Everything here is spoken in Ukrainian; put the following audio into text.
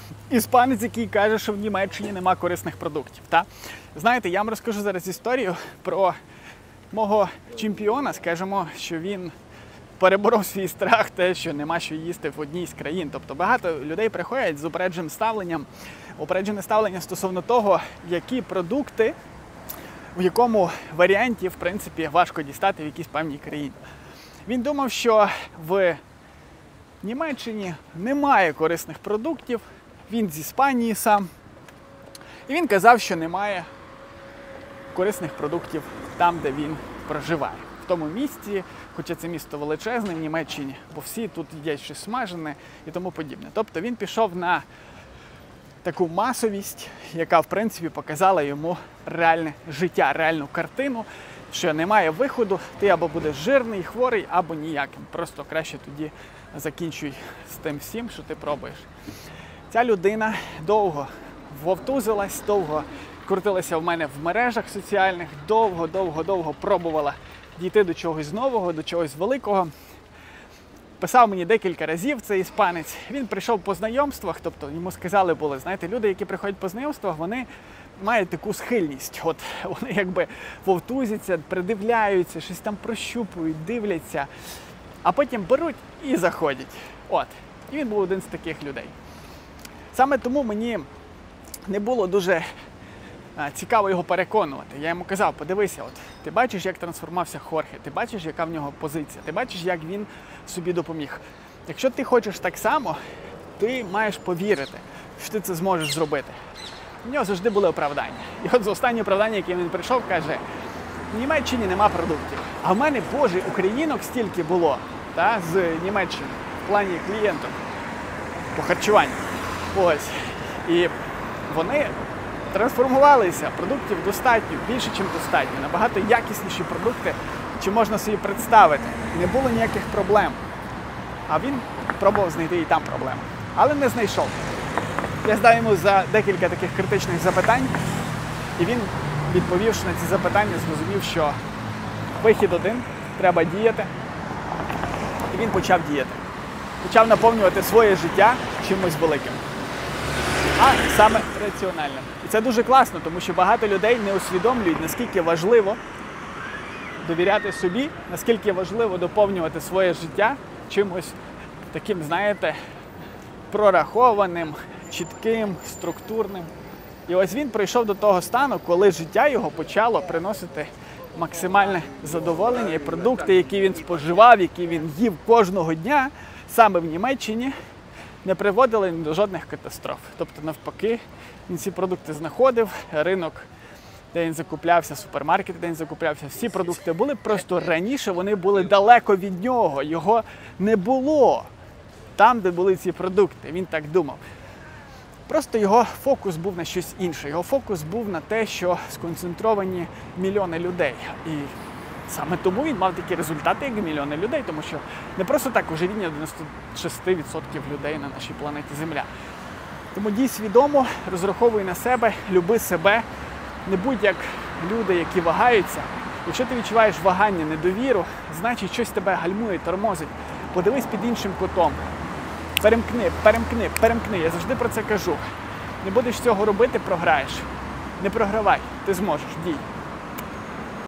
іспанець, який каже, що в Німеччині нема корисних продуктів. Та? Знаєте, я вам розкажу зараз історію про мого чемпіона, скажімо, що він переборов свій страх, те, що нема що їсти в одній з країн. Тобто багато людей приходять з упередженим ставленням, упереджене ставлення стосовно того, які продукти, в якому варіанті, в принципі, важко дістати в якійсь певній країні. Він думав, що в Німеччині немає корисних продуктів, він з Іспанії сам, і він казав, що немає корисних продуктів там, де він проживає. В тому місці, хоча це місто величезне в Німеччині, бо всі тут їдять щось смажене і тому подібне. Тобто він пішов на таку масовість, яка, в принципі, показала йому реальне життя, реальну картину, що немає виходу, ти або будеш жирний, хворий, або ніяким. Просто краще тоді закінчуй з тим всім, що ти пробуєш. Ця людина довго вовтузилась, довго крутилася в мене в мережах соціальних, довго пробувала дійти до чогось нового, до чогось великого. Писав мені декілька разів цей іспанець. Він прийшов по знайомствах, тобто йому сказали були, знаєте, люди, які приходять по знайомствах, вони мають таку схильність. От вони якби вовтузяться, придивляються, щось там прощупують, дивляться, а потім беруть і заходять. От. І він був один з таких людей. Саме тому мені не було дуже цікаво його переконувати. Я йому казав, подивися, от, ти бачиш, як трансформувався Хорхе, ти бачиш, яка в нього позиція, ти бачиш, як він собі допоміг. Якщо ти хочеш так само, ти маєш повірити, що ти це зможеш зробити. У нього завжди були оправдання. І от з останнє оправдання, яке він прийшов, каже, в Німеччині нема продуктів. А в мене, боже, українок стільки було з Німеччини в плані клієнтів по харчуванню. Ось. І вони трансформувалися, продуктів достатньо, більше, ніж достатньо, набагато якісніші продукти, чи можна собі представити. Не було ніяких проблем. А він пробував знайти і там проблеми. Але не знайшов. Я задав йому за декілька таких критичних запитань, і він, відповівши на ці запитання, зрозумів, що вихід один, треба діяти. І він почав діяти. Почав наповнювати своє життя чимось великим. А саме раціональним. І це дуже класно, тому що багато людей не усвідомлюють, наскільки важливо довіряти собі, наскільки важливо доповнювати своє життя чимось таким, знаєте, прорахованим, чітким, структурним. І ось він прийшов до того стану, коли життя його почало приносити максимальне задоволення, і продукти, які він споживав, які він їв кожного дня, саме в Німеччині, не приводили до жодних катастроф. Тобто, навпаки, він ці продукти знаходив, ринок, де він закуплявся, супермаркет, де він закуплявся, всі продукти були, просто раніше вони були далеко від нього, його не було там, де були ці продукти, він так думав. Просто його фокус був на щось інше, його фокус був на те, що сконцентровані мільйони людей. І саме тому він мав такі результати, як мільйони людей, тому що не просто так ожиріння 96% людей на нашій планеті Земля. Тому дій свідомо, розраховуй на себе, люби себе, не будь як люди, які вагаються. Якщо ти відчуваєш вагання, недовіру, значить щось тебе гальмує, тормозить. Подивись під іншим кутом. Перемкни. Я завжди про це кажу. Не будеш цього робити, програєш. Не програвай, ти зможеш, дій.